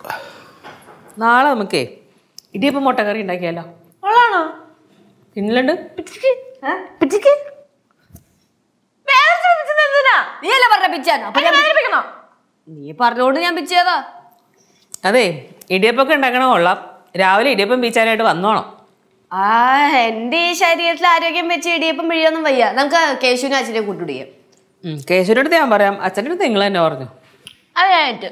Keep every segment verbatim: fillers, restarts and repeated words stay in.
നാളെ നമുക്കേ ഇടിയപ്പം മുട്ടക്കറി ഉണ്ടാക്കിയാലോ? ഉള്ളാണോ? പിന്നിലുണ്ട്. നീ പറഞ്ഞോണ്ട് ഞാൻ പിച്ചേതാ. അതെ, ഇടിയപ്പൊക്കെ ഉണ്ടാക്കണ കൊള്ളാം. രാവിലെ ഇടിയപ്പം പീച്ചാനായിട്ട് വന്നോണം. ആ എന്റെ ഈ ശരീരത്തിൽ ആരോഗ്യം വെച്ച് ഇടിയപ്പം പിഴിയൊന്നും വയ്യ. നമുക്ക് കേശുവിനെ അച്ഛനെ കൂട്ടുപിടിക്കാം. കേശുവിന്റെ അടുത്ത് ഞാൻ പറയാം, അച്ഛൻ്റെ അടുത്ത് നിങ്ങൾ തന്നെ പറഞ്ഞു. അതായിട്ട്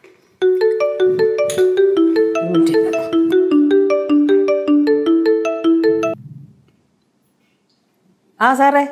ആ സാറേ,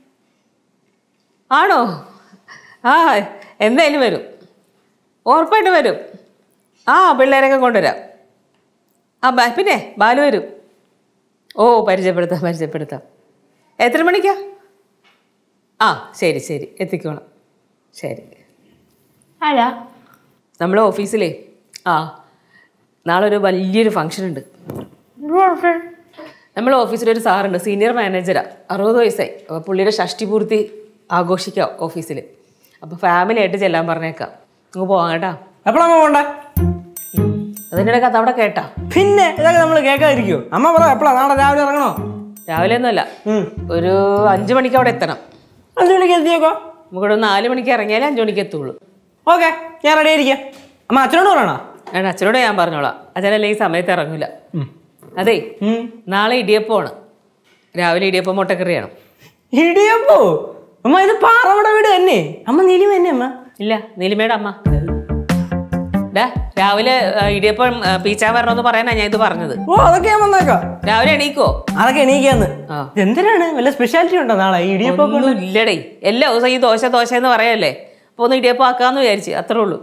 ആണോ? ആ എന്തായാലും വരും, ഉറപ്പായിട്ട് വരും. ആ പിള്ളേരൊക്കെ കൊണ്ടുവരാം. ആ പിന്നെ ബാലു വരും. ഓ പരിചയപ്പെടുത്താം പരിചയപ്പെടുത്താം. എത്ര മണിക്കാ? ആ ശരി ശരി, എത്തിക്കോളാം. ശരി. ആരാ? നമ്മളെ ഓഫീസിലേ ആ നാളെ ഒരു വലിയൊരു ഫംഗ്ഷൻ ഉണ്ട്. നമ്മളെ ഓഫീസിലൊരു സാറുണ്ട്, സീനിയർ മാനേജരാ, അറുപത് വയസ്സായി. അപ്പോൾ പുള്ളിയുടെ ഷഷ്ടി പൂർത്തി ആഘോഷിക്കാം ഓഫീസിൽ. അപ്പോൾ ഫാമിലി ആയിട്ട് ചെല്ലാൻ പറഞ്ഞേക്കാം. നമുക്ക് പോവാം കേട്ടാ. എപ്പോഴാണ് പോകണ്ടേ? അതിൻ്റെ കഥ അവിടെ കേട്ടാ? പിന്നെ ഇതൊക്കെ നമ്മൾ കേൾക്കാതിരിക്കുമോ? അമ്മ പറ എപ്പോഴാ? നാളെ രാവിലെ ഇറങ്ങണോ? രാവിലെ ഒന്നുമല്ല, ഒരു അഞ്ചു മണിക്ക് അവിടെ എത്തണം. അഞ്ചു മണിക്ക് എത്തിയേക്കോ? നമുക്കിവിടെ നാല് മണിക്ക് ഇറങ്ങിയാലേ അഞ്ചു മണിക്ക് എത്തുള്ളൂ. ഓക്കെ, ഞാൻ റെഡി ആയിരിക്കാം. അമ്മ അച്ഛനോട് പറയണോ? ഞാൻ അച്ഛനോട് ഞാൻ പറഞ്ഞോളാം. അച്ഛനല്ലേ ഈ സമയത്ത് ഇറങ്ങൂല. അതെ, നാളെ ഇടിയപ്പമാണ്. രാവിലെ ഇടിയപ്പം മുട്ടക്കറിയാണ്. ഇടിയപ്പോ? അമ്മ ഇത് പാറയുടെ വീട് തന്നെ. അമ്മ നീലിമ തന്നെ അമ്മ? ഇല്ല, നീലിമയുടെ അമ്മ. ഡാ രാവിലെ ഇടിയപ്പം പീച്ചാൻ വരണമെന്ന് പറയാനാ ഞാൻ ഇത് പറഞ്ഞത്. ഓ അതൊക്കെ ഞാൻ വന്നേക്കാം. രാവിലെ എണീക്കോ? അതൊക്കെ എണീക്കാന്ന്. എന്തിനാണ്? വല്ല സ്പെഷ്യാലിറ്റി ഉണ്ടോ നാളെ? ഇടിയപ്പം ഇല്ലടേ, എല്ലാ ദിവസം ഈ ദോശ ദോശ എന്ന് പറയല്ലേ. അപ്പൊ ഒന്ന് ഇടിയപ്പം ആക്കാന്ന് വിചാരിച്ചു, അത്രേ ഉള്ളൂ.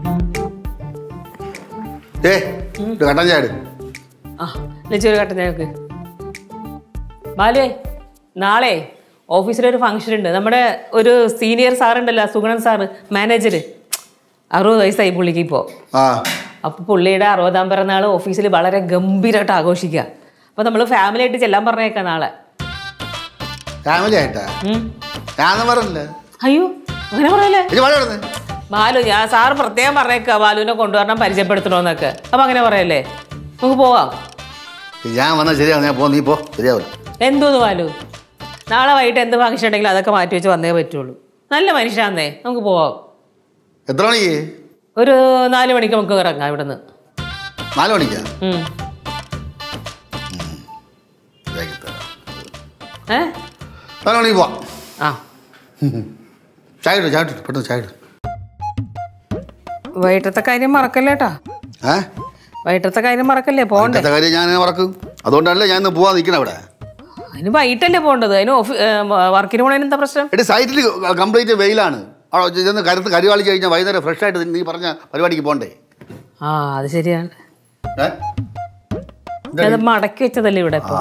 ആ ലച്ചൊരു കട്ടൻ ഞങ്ങൾക്ക്. ബാലുവേ, നാളെ ഓഫീസിലൊരു ഫംഗ്ഷൻ ഉണ്ട്. നമ്മുടെ ഒരു സീനിയർ സാറുണ്ടല്ലോ, സുഗണൻ സാറ്, മാനേജർ. അറുപത് വയസ്സായി പുള്ളിക്ക് ഇപ്പോൾ. അപ്പോൾ പുള്ളിയുടെ അറുപതാം പിറന്നാൾ ഓഫീസിൽ വളരെ ഗംഭീരമായിട്ട് ആഘോഷിക്കുക. അപ്പോൾ നമ്മൾ ഫാമിലി ആയിട്ട് ചെല്ലാൻ പറഞ്ഞേക്കാം നാളെ. ഫാമിലി ആയിട്ടാ? അയ്യോ അങ്ങനെ പറയല്ലേ ബാലു. ഞാൻ സാറ് പ്രത്യേകം പറഞ്ഞേക്കാം ബാലുവിനെ കൊണ്ടുവരണം, പരിചയപ്പെടുത്തണമെന്നൊക്കെ. അപ്പം അങ്ങനെ പറയല്ലേ? നമുക്ക് പോവാം. ഞാൻ വന്നാൽ ശരിയാവും. ഞാൻ പോ, നീ പോ. ശരിയാവില്ല. എന്തോന്ന് ബാലു, നാളെ വൈകിട്ട് എന്ത് ഫംഗ്ഷൻ ഉണ്ടെങ്കിലും അതൊക്കെ മാറ്റി വെച്ച് വന്നേ പറ്റുള്ളൂ. നല്ല മനുഷ്യനാന്നേ. നമുക്ക് പോവാം. എത്ര മണിക്ക്? ഒരു നാല് മണിക്ക് നമുക്ക് ഇറങ്ങാം ഇവിടുന്ന്. നാല് മണിക്കാ? ഏ നാല് മണിക്ക് പോവാം. ആ ചായ ഇട്ടു, ചായ ഇട്ടു, പെട്ടെന്ന് ചായ ഇട്ടു. വൈകിട്ടത്തെ കാര്യം മറക്കല്ലേട്ടാ. ഏ വൈകിട്ടത്തെ കാര്യം മറക്കല്ലേ? പോകണ്ടേ? കാര്യം ഞാൻ മറക്കും. അതുകൊണ്ടല്ലേ ഞാൻ ഇന്ന് പോവാൻ നിൽക്കണം അവിടെ. അതിന് വൈകിട്ടല്ലേ പോകേണ്ടത്? അതിന് ഓഫീ വർക്കിന് പോകണതിന് എന്താ പ്രശ്നം? എന്റെ സൈറ്റിൽ കംപ്ലീറ്റ് വെയിലാണ്. അവിടെ ചെന്ന് കരുത്ത് കരിവാളിച്ച് കഴിഞ്ഞാൽ വൈകുന്നേരം ഫ്രഷ് ആയിട്ട് നീ പറഞ്ഞ പരിപാടിക്ക് പോകണ്ടേ? ആ അത് ശരിയാണ്. അത് മടക്കി വെച്ചതല്ലേ ഇവിടെ ഇപ്പോൾ.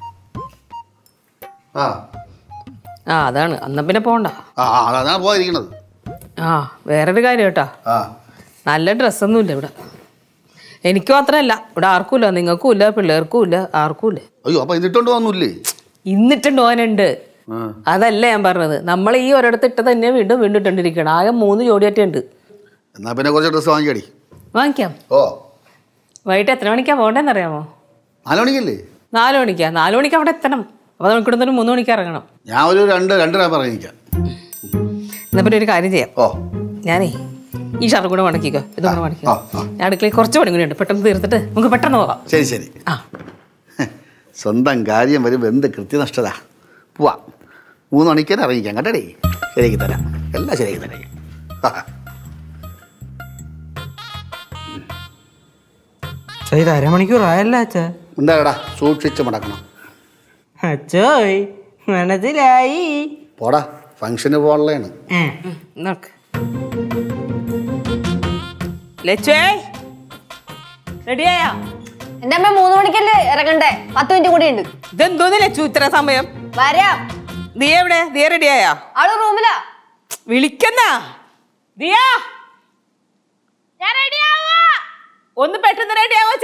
ആ ആ അതാണ്. അന്നാ പിന്നെ പോകണ്ട. ആ അതാണ് പോയിരിക്കണത്. ആ വേറൊരു കാര്യം കേട്ടാ, നല്ല ഡ്രസ്സൊന്നും ഇല്ല ഇവിടെ. എനിക്ക് മാത്രമല്ല, ഇവിടെ ആർക്കും ഇല്ല. നിങ്ങൾക്കും ഇല്ല, പിള്ളേർക്കും ഇല്ല, ആർക്കും ഇല്ല. അയ്യോ അപ്പൊ ഇന്നിട്ടുണ്ടോ? ഒന്നുമില്ലേ? ഇന്നിട്ടുണ്ട് പോകാനുണ്ട്. അതല്ല ഞാൻ പറഞ്ഞത്. നമ്മൾ ഈ ഒരിടത്ത് ഇട്ട് തന്നെ വീണ്ടും വീണ്ടും ഇട്ടോണ്ടിരിക്കണം. ആകെ മൂന്ന് ജോഡിയാറ്റേ ഉണ്ട്. എന്നാ പിന്നെ കുറച്ച് ഡ്രസ്സ് വാങ്ങിക്കടി. വാങ്ങിക്കാം. ഓ വൈകിട്ട് എത്ര മണിക്കാ പോകേണ്ടതെന്ന് അറിയാമോ? നാല് മണിക്കല്ലേ? നാല് മണിക്കാ. നാല് മണിക്ക് അവിടെ എത്തണം. അപ്പോൾ നമുക്ക് ഇവിടുന്ന് മൂന്ന് മണിക്ക് ഇറങ്ങണം. ഞാൻ ഒരു രണ്ട് രണ്ടര പറഞ്ഞിരിക്കാം. എന്നാ പിന്നെ ഒരു കാര്യം ചെയ്യാം. ഓ ഞാനേ ഈ ഷർട്ട് കൂടെ മടക്കിക്കോ, ഇതും കൂടെ മടക്കിക്കോ. ഞാൻ അടുക്കളയിൽ കുറച്ച് പണി കൂടി ഉണ്ട്. പെട്ടെന്ന് തീർത്തിട്ട് നമുക്ക് പെട്ടെന്ന് പോകാം. ശരി ശരി. ആ സ്വന്തം കാര്യം വരുമ്പോൾ എന്ത് കൃത്യനിഷ്ഠത. പോവാം. മൂന്ന് മണിക്ക് തന്നെ ഇറങ്ങിക്കാം കേട്ടടേ. ശരിയാക്കി തരാം, എല്ലാം ശരിയാക്കി തരാം. ഇത് അരമണിക്കൂർ ആയല്ല അച്ഛാ. എന്താടാ സൂക്ഷിച്ച് മടക്കണം. അച്ഛോയ് മനസ്സിലായി. പോടാ, ഫംഗ്ഷന് പോകാനുള്ളതാണ്. റെഡിയായാ? എന്റെ അമ്മ മൂന്ന് മണിക്കല്ലേ ഇറങ്ങണ്ടേ? പത്ത് മിനിറ്റ് കൂടി ഉണ്ട്. ഇതെന്തോന്ന് ലച്ചു ഇത്ര സമയം? വരാം. നീ എവിടെ? ദിയ റെഡിയായാ? ആള് റൂമിലാ. വിളിക്കുന്ന ദിയ, ഒന്ന് പെട്ടെന്ന് റെഡിയാവോ?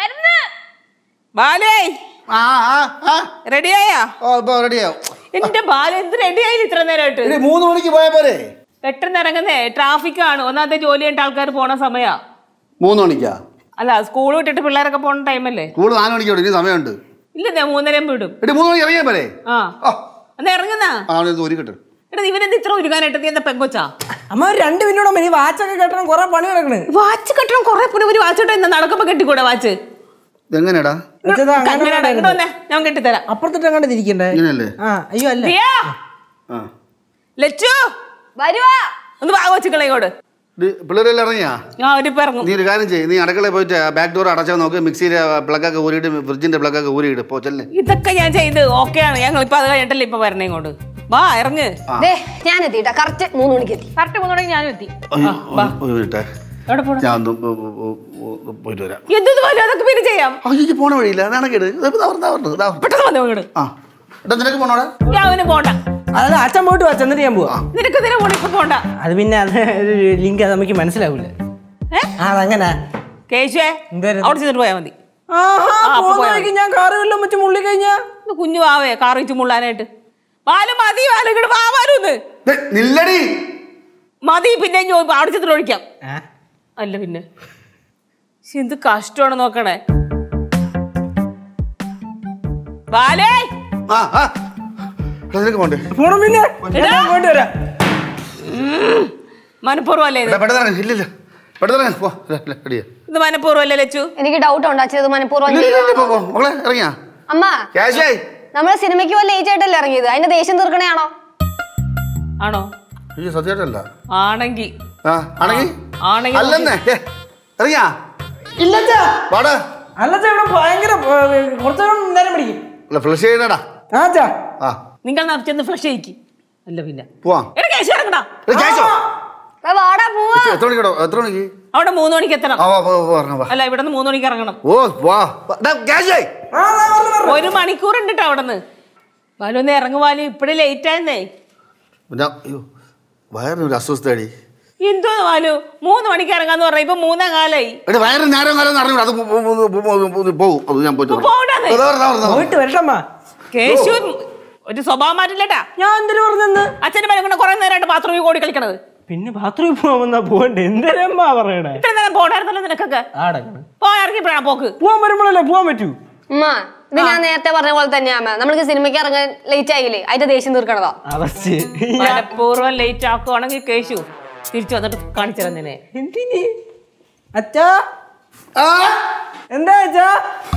ബാലേ റെഡിയായാ? റെഡിയാവും. എന്റെ ബാല എന്ത് റെഡിയായി ഇത്ര നേരമായിട്ട്? മൂന്ന് മണിക്ക് പോയാ പോരെ? പെട്ടെന്ന് ഇറങ്ങുന്നേ, ട്രാഫിക് ആണ്. ഒന്നാമത്തെ ജോലി ചെയ്യേണ്ട ആൾക്കാർ പോണ സമയാ. മൂന്ന് മണിക്കാ? അല്ല സ്കൂൾ വിട്ടിട്ട് പിള്ളേരൊക്കെ പോണ ടൈമല്ലേ? സ്കൂൾ നാല് മണിക്കോട് ഇനി സമയമുണ്ട്. ഇല്ല ഞാൻ മൂന്നരയും വിടും. എടി മൂന്ന് മണിക്ക് ഇറങ്ങിയാ പോരെ? ആ എന്നാ ഇറങ്ങുന്നാ ഒരുക്കട്ടെ. എടാ ഇവനെന്ത് ഇത്ര ഒരുക്കാനായിട്ട്? നീ എന്താ പെങ്കൊച്ചാ? അമ്മ ഒരു രണ്ട് മിനിറ്റ് ഈ വാച്ചൊക്കെ കെട്ടണം, കുറെ പണി കിടക്കണ്. വാച്ച് കെട്ടണം കുറെ പിന്നെ ഒരു വാച്ച് കെട്ടാ എന്താ നടക്കുമ്പോ കെട്ടിക്കൂടെ വാച്ച്? എങ്ങനെയാടാ? ഞാൻ കെട്ടിത്തരാം. അപ്പുറത്തിട്ട് അങ്ങോട്ട് തിരിക്കണ്ടേ? ആ അയ്യോ അല്ല. ലച്ചു വരുവാ ഒന്ന് വാ കൊച്ചുക്കളെ ഇങ്ങോട്ട്. പിള്ളേരെല്ലാം ഇറങ്ങിയാ? ഞാൻ അവരിപ്പോ ഇറങ്ങും. നീ ഒരു കാര്യം ചെയ്യ്, നീ അടുക്കളയിൽ പോയിട്ട് ബാക്ക് ഡോർ അടച്ചാൽ നോക്ക്, മിക്സിയിലെ പ്ലഗൊക്കെ ഊരിയിട്ട് ഫ്രിഡ്ജിന്റെ പ്ലഗൊക്കെ ഊരിയിട്ട് പോ ചെല്ലേ. ഇതൊക്കെ ഞാൻ ചെയ്ത് ഓക്കെയാണ്. ഞങ്ങൾ ഇപ്പൊ അത് കഴിഞ്ഞിട്ടല്ലേ ഇപ്പൊ വരണേ ഇങ്ങോട്ട്. വാ ഇറങ്ങ്. ഞാൻ എത്തിട്ടാ കറക്റ്റ് മൂന്ന് മണിക്ക് എത്തി. കറക്റ്റ് മൂന്ന് മണിക്ക് ഞാനും എത്തി. പോയിട്ട് വരാം. എന്ത് പോലെ അതൊക്കെ പിന്നെ ചെയ്യാം. അയ്യോ പോണ വഴിയില്ല, നടക്കേട്. പെട്ടെന്ന് വന്നോ ഇങ്ങോട്ട്. നിനക്ക് പോണോടാ? അവന് പോണ്ട. അതായത് അച്ഛൻ പോയിട്ട് വാ, ചെന്നിട്ട് ഞാൻ പോവാ. നിനക്ക് ഇതിനെ പോണ ഇപ്പൊ പോണ്ട. അത് പിന്നെ അത് ലിങ്ക് അത് നമുക്ക് മനസ്സിലാവൂല. അതങ്ങനെ കേശുവേ അവിടെ ചെന്നിട്ട് പോയാ മതി. ഞാൻ കാറ് വല്ലതും വെച്ച് മുള്ളി കഴിഞ്ഞാ കുഞ്ഞു വാവേ കാർ വെച്ച് മുള്ളാനായിട്ട്. വാല് മതി, വാല് ഇങ്ങോട്ട് വാവാലൊന്ന് മതി. പിന്നെ അവിടെ ചെന്നിട്ട് ഒഴിക്കാം. അല്ല പിന്നെ എന്ത് കഷ്ടമാണ് നോക്കണേ. വാലേ മനഃപൂർവ്വല്ലേ ഇത്? മനഃപൂർവ്വല്ലേ ലച്ചു? എനിക്ക് ഡൗട്ട് ഉണ്ട് അച്ഛൻ മനഃപൂർവ്വം. അമ്മ നമ്മള് സിനിമയ്ക്ക് പോലെ ലേറ്റ് ആയിട്ടല്ലേ ഇറങ്ങിയത്, അതിന്റെ ദേഷ്യം തീർക്കണേയാണോ? ആണോ? സത്യമായിട്ടല്ല. ആണെങ്കി ഭയങ്കര കുറച്ചേരം പിടിക്കും. നിങ്ങൾ ചെന്ന് ഫ്ലഷ് ചെയ്യിക്ക്. അല്ല പിന്നെ അവിടെ മൂന്ന് മണിക്ക് എത്തണം. അല്ല ഇവിടെ നിന്ന് മൂന്ന് മണിക്ക് ഇറങ്ങണം. ഒരു മണിക്കൂർ ഉണ്ട് അവിടെ നിന്ന്. വാലൊന്ന് ഇറങ്ങുവാലും ഇപ്പഴേ ലേറ്റ് ആയെന്നേ. വയറിനൊരു അസ്വസ്ഥടി. എന്തോ വാലു മൂന്ന് മണിക്ക് ഇറങ്ങാന്ന് പറഞ്ഞ ഇപ്പൊ മൂന്നാം കാലായി. കേശു ഒരു സ്വഭാവം മാറ്റില്ലട്ടാ. ഞാൻ എന്തിനു പറഞ്ഞെന്ന്? അച്ഛന്റെ മരം കൊണ്ട് കുറെ നേരമായിട്ട് ബാത്റൂമിൽ ഓടി കളിക്കണത്. പിന്നെ ബാത്റൂമിൽ പോവാ പോകണ്ടേ? എന്തരമ്മാ പറയണേ? ഇത്ര നേരം പോടായിരുന്നല്ലോ നിനക്കൊക്കെ. പോയാ പോക്ക് പോവാൻ വരുമ്പോഴല്ലേ പോവാൻ പറ്റൂ. ഇത് ഞാൻ നേരത്തെ പറഞ്ഞ പോലെ തന്നെയാ. നമ്മൾക്ക് സിനിമയ്ക്ക് ഇറങ്ങാൻ ലേറ്റ് ആയില്ലേ, അതിന്റെ ദേഷ്യം തീർക്കണതാ. മനഃപൂർവ്വം ലേറ്റ് ആക്കുവാണെങ്കിൽ കേശു തിരിച്ചു വന്നിട്ട് കാണിച്ചു തരുന്നേ. എന്തിന് അച്ഛാ? എന്താ അച്ഛാ?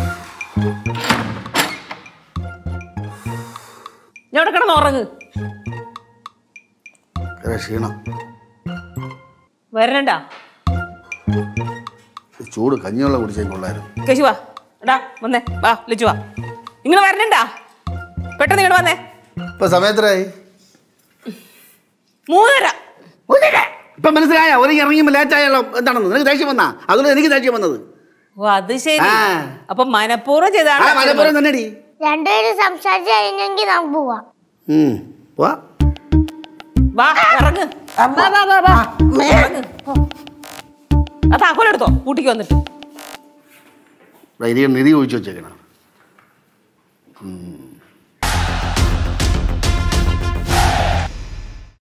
ഞാൻ ഇവിടെ കിടന്ന് ഉറങ്ങ്. ക്ഷീണം വരണ്ട. ചൂട് കഞ്ഞിവെള്ളം കുടിച്ചേ കൊള്ളായിരുന്നു. കേശു വാ എടാ വന്നേ. വാ ലിച്ചു വാ. നിങ്ങൾ വരണ്ടാ, പെട്ടെന്ന് ഇങ്ങോട്ട് വന്നേ. ഇപ്പൊ സമയത്തിനായി മൂന്നര. ഇപ്പൊ മനസ്സിലായ ഒരു ഇറങ്ങിയുമ്പോ ലേറ്റ് ആയാലോ എന്താണെന്ന്? നിനക്ക് ദേഷ്യം വന്നാ? അതുകൊണ്ട് എനിക്ക് ദേഷ്യം വന്നത്. ഓ അത് ശരി. അപ്പൊ മനഃപൂർവ്വം ചെയ്താണ്. മനഃപൂർവ്വം തന്നെടി. രണ്ടുപേരും സംസാരിച്ചു കഴിഞ്ഞെങ്കിൽ നമുക്ക് പോവാം. വാ ഇറങ്ങ്. ആ താക്കോലെടുത്തോ കൂട്ടിക്ക് വന്നിട്ട്. നിധി ഒഴിച്ചു വെച്ചേക്കണം.